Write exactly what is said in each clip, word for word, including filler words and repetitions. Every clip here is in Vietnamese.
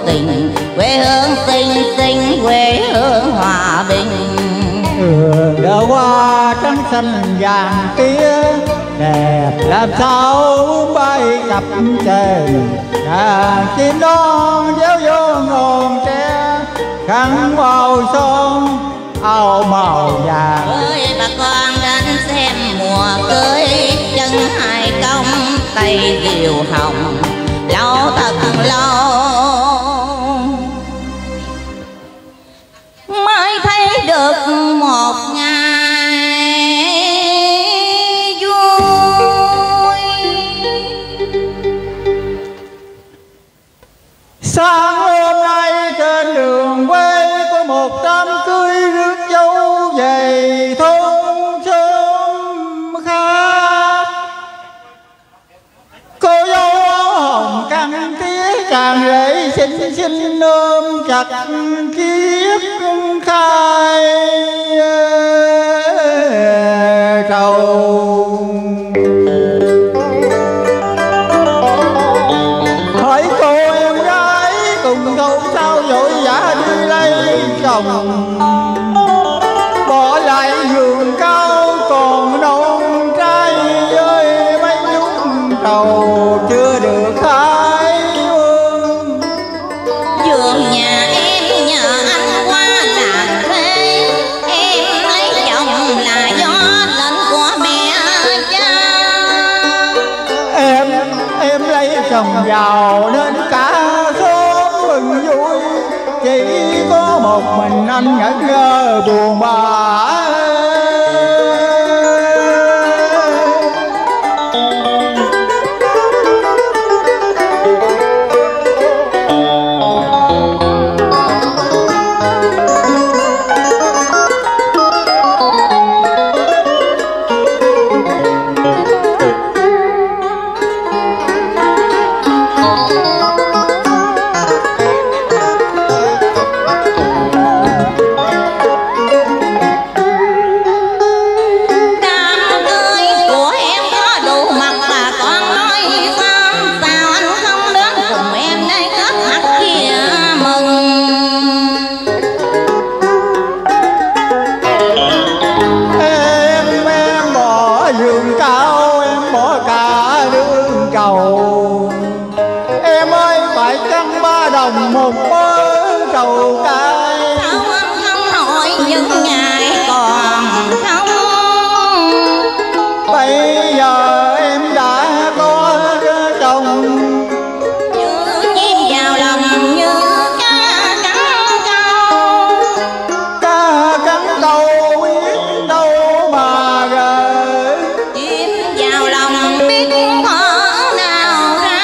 tình, quê hương xinh xinh, quê hương hòa bình. Đường hoa trắng xanh vàng tía, đẹp làm sao bay cặp trời. Đàn chim non réo vô ngọn tre, khăn màu son áo màu vàng. Ơi bà con đến xem mùa cưới, chân hai cong tay diều hồng, lâu thật lâu mới thấy được một ngày vui. Sáng hôm nay trên đường quê có một đám cưới rước dâu về thôn sớm khác. Cô dâu hồng căng tía chàng rể xinh xinh ôm chặt chiếc khai trầu. Hỏi cô em gái cùng thôn sao vội vã đi lấy chồng, bỏ lại vườn cao còn non trai ơi mấy nhút trầu chưa được khai. Vườn nhà em nhờ anh qua làm thuê, em lấy chồng là do lệnh của mẹ cha. Em em lấy chồng giàu nên cả xóm mừng vui, chỉ có một mình anh ngẩn ngơ buồn bã. Một mớ trầu cay sao anh không hỏi những ngày còn không. Bây giờ em đã có chồng, như chim vào lòng như cá cắn câu. cá cắn câu biết đâu mà gỡ, Chim vào lòng biết thở nào ra.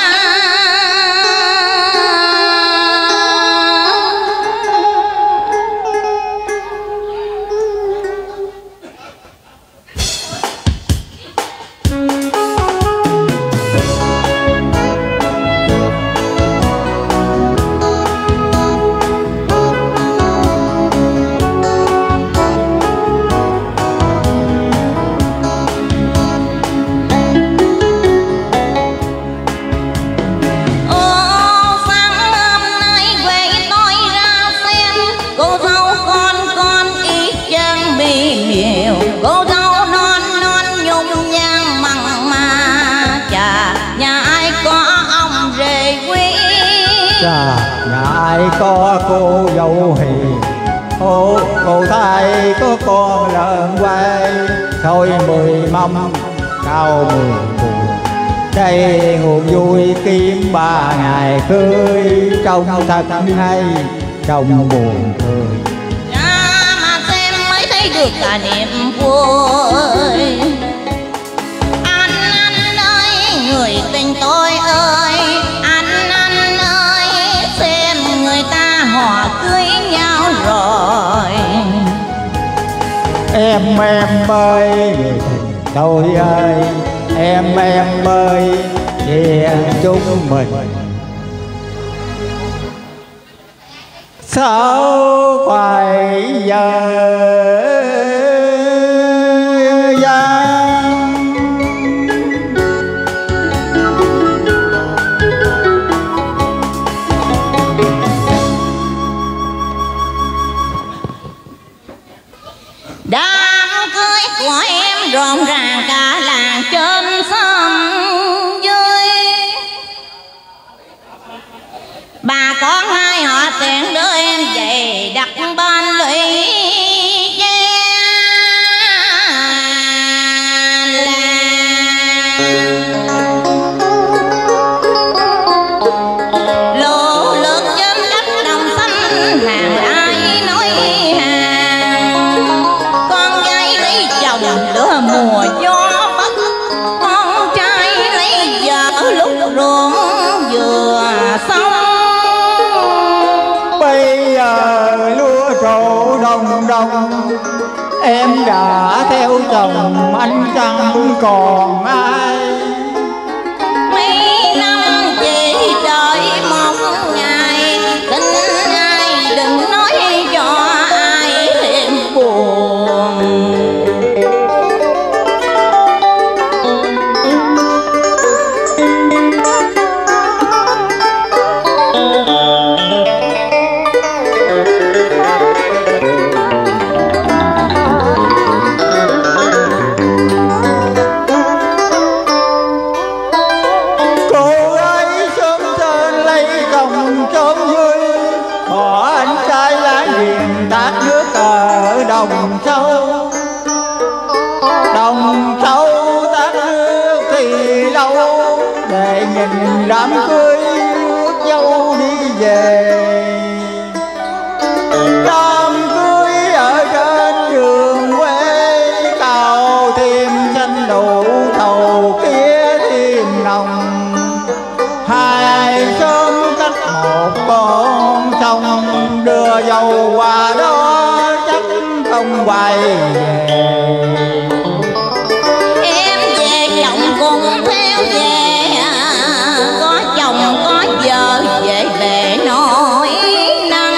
Cô dâu non non nhung nhang mặn mà, chà nhà ai có ông rể quý. chà nhà ai có cô dâu hiền, ô cô thay có con lợn quay. Thôi mười mâm cao mười buồn, đây nguồn vui kiếm ba ngày cưới. Trông thật hay trông buồn cười, được cả niềm vui. Anh anh ơi người tình tôi ơi, anh anh ơi xem người ta họ cưới nhau rồi. em em ơi người tình tôi ơi, em em ơi chia chúng mình. Sao phải giờ gian con hai họ tiện đưa em về đặt bên lũy lô lượt trên đất đồng xanh hàng ai nói hàng con gái lấy chồng lửa mùa gió bất con trai lấy vợ lúc ruộng vừa xong bây giờ lúa trổ đồng đồng em đã theo chồng anh chẳng còn ai mấy năm chỉ đợi một ngày tin ai đừng nói cho ai thêm buồn đồng châu đồng châu tát nước thì lâu để nhìn đám cưới rước dâu đi về đám cưới ở trên đường quê cao thêm xanh đủ thầu kia thêm nồng hai sớm cách một con sông đưa dâu qua đó không quay về em về chồng cũng theo về có chồng có vợ về về nỗi năng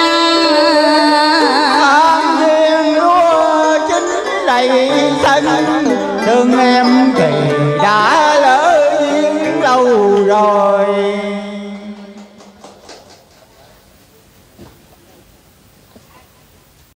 an thiên lúa chín đầy sân thương em thì đã lỡ duyên lâu rồi